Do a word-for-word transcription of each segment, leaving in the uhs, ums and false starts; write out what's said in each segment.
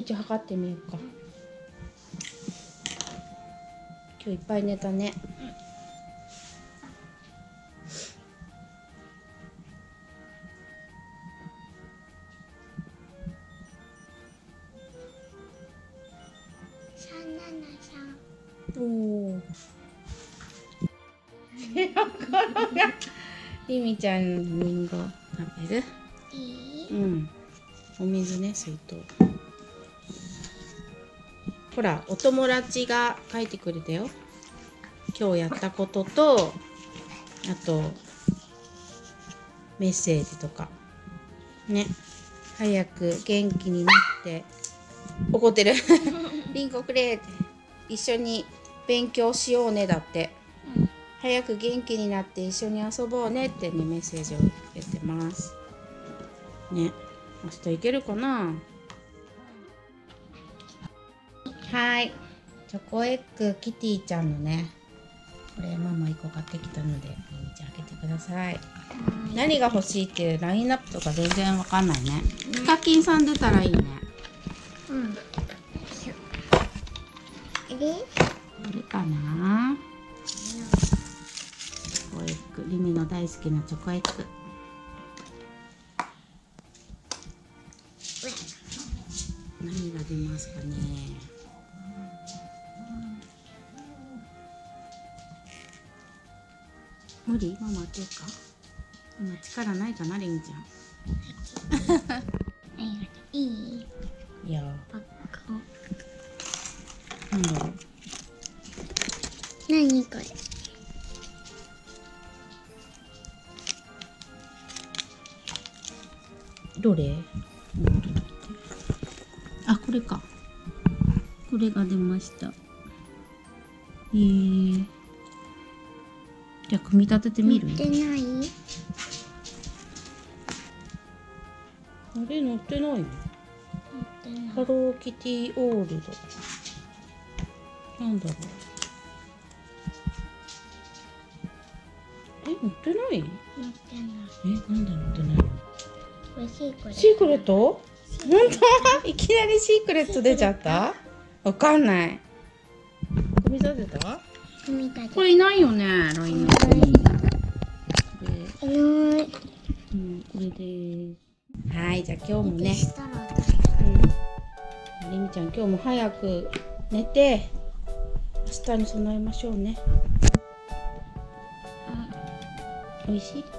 ち測ってみようか。今日いっぱい寝たね。おお。りみちゃんリンゴ食べる？ いい？ うん。お水ね、水筒。ほら、お友達が書いてくれたよ。今日やったことと、あとメッセージとか。ね。早く元気になって。怒ってる。リンゴくれって。一緒に勉強しようねだって。 うん、 早く元気になって一緒に遊ぼうねってね、メッセージを受けてます。ね。明日行けるかな。はい。チョコエッグキティちゃんのね。これママいっこ買ってきたので、みみちゃん開けてください。何が欲しいっていうラインナップとか全然わかんないね。ヒカキンさん出たらいいね。 うん。あれ？ これかな。チョコエッグ、リミの大好きなチョコエッグ。何が出ますかね。無理？ママ開けるか？今力ないかな、リミちゃん。 いい？ いや。 パッカなんだろう。 何これ？ どれ？あ、これか。これが出ました。えー。じゃあ組み立ててみる？ 乗ってない？ あれ乗ってないの？ 乗ってない。 ハローキティオールド。なんだろう。え、乗ってない？ 乗ってない。 え、なんで乗ってないの？ これシークレット。 シークレット？本当？いきなりシークレット出ちゃった？わかんない。組み立てた？ 組み立て。 これいないよね、ラインナップに。これ、 いない。 うん、これです。はい、じゃあ今日もね。 したらうん。りみちゃん、今日も早く寝て、明日に備えましょうね。おいしい？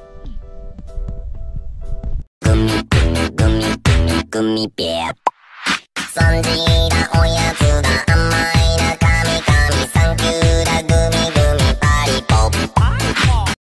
グミグミグミグミベア。そんじだ